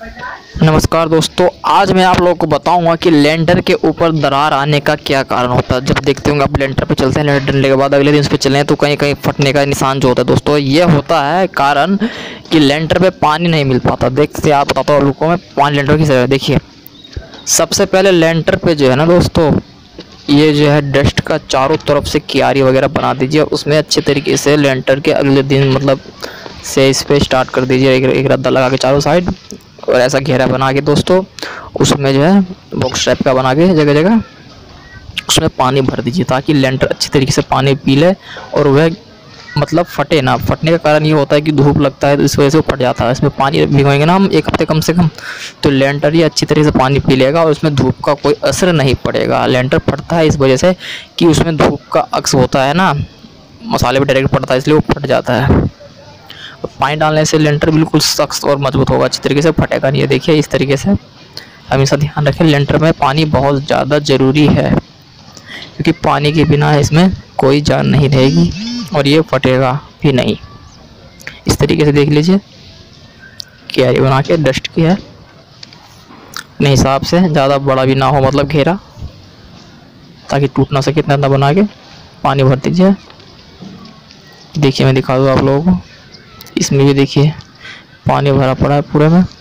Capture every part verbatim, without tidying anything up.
नमस्कार दोस्तों, आज मैं आप लोगों को बताऊंगा कि लेंटर के ऊपर दरार आने का क्या कारण होता है। जब देखते होंगे आप लेंटर पे चलते हैं, लेंटर डलने के बाद अगले दिन उस पर चलें तो कहीं कहीं फटने का निशान जो होता है दोस्तों, ये होता है कारण कि लेंटर पे पानी नहीं मिल पाता। देखते आप बताता हूँ लोगों में पानी लेंटर की जगह। देखिए, सबसे पहले लेंटर पे जो है ना दोस्तों, ये जो है डस्ट का चारों तरफ से क्यारी वगैरह बना दीजिए और उसमें अच्छे तरीके से लेंटर के अगले दिन मतलब से इस पे स्टार्ट कर दीजिए। एक, एक रद्दा लगा के चारों साइड और ऐसा घेरा बना के दोस्तों उसमें जो है बॉक्स टाइप का बना के जगह जगह उसमें पानी भर दीजिए, ताकि लेंटर अच्छी तरीके से पानी पी ले और वह मतलब फटे ना। फटने का कारण ये होता है कि धूप लगता है तो इस वजह से वो फट जाता है। इसमें पानी भिगोएंगे ना हम एक हफ्ते कम से कम, तो लेंटर ही अच्छी तरीके से पानी पी लेगा और उसमें धूप का कोई असर नहीं पड़ेगा। लेंटर फटता है इस वजह से कि उसमें धूप का अक्स होता है ना, मसाले पर डायरेक्ट पड़ता है, इसलिए वो फट जाता है। पानी डालने से लेंटर बिल्कुल सख्त और मजबूत होगा, अच्छी तरीके से फटेगा नहीं। ये देखिए, इस तरीके से हमेशा ध्यान रखें, लेंटर में पानी बहुत ज़्यादा ज़रूरी है क्योंकि पानी के बिना इसमें कोई जान नहीं रहेगी और ये फटेगा भी नहीं। इस तरीके से देख लीजिए, क्यारी बना के डस्ट की है अपने हिसाब से, ज़्यादा बड़ा भी ना हो मतलब घेरा, ताकि टूट ना सके, इतना इतना बना के पानी भर दीजिए। देखिए, मैं दिखा दूँ आप लोगों को, इसमें भी देखिए पानी भरा पड़ा है पूरे में।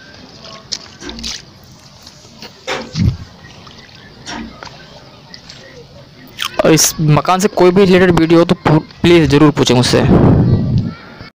और इस मकान से कोई भी रिलेटेड वीडियो हो तो प्लीज़ ज़रूर पूछें मुझसे।